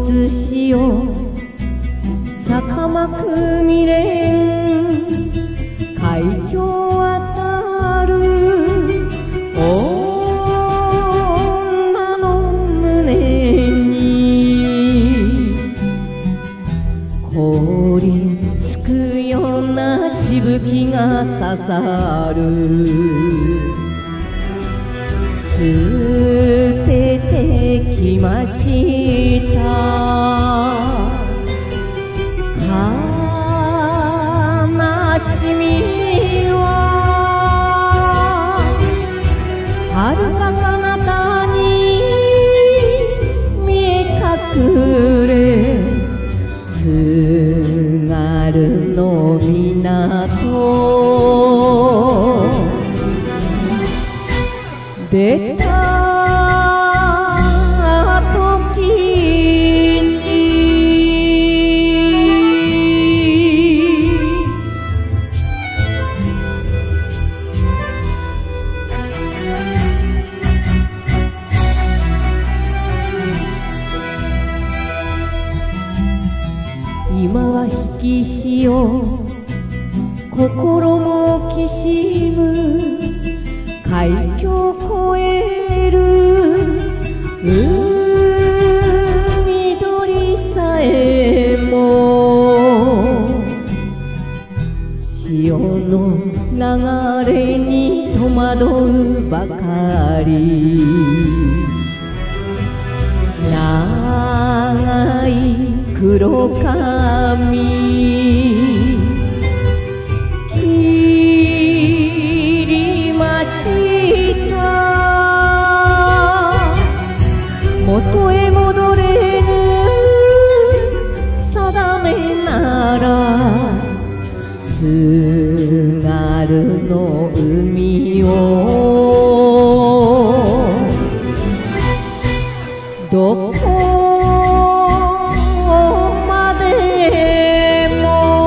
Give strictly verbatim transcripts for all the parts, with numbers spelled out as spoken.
渦潮坂幕未練海峡渡る女の胸に氷すくようなしぶきが刺さる捨ててきました悲しみは遥か彼方に見え隠れ津軽の港出た時に今は引き潮心もきしむ海峡越える海鳥さえも潮の流れに戸惑うばかり長い黒髪元へ戻れぬ定めなら津軽の海をどこまでも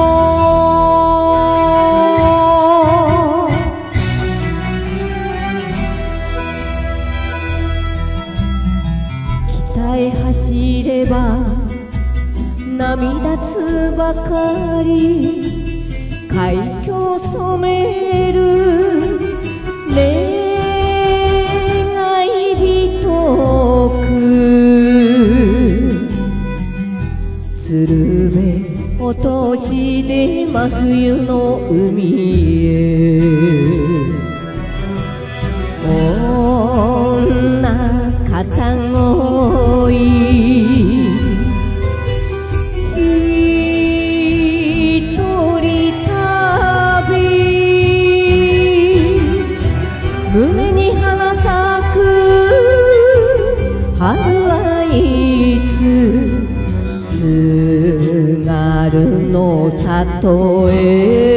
北へ走れば涙つばかり海峡染める願い人く鶴瓶落としで真冬の海へ女片恋一人旅胸に花咲く春はいつ津軽の里へ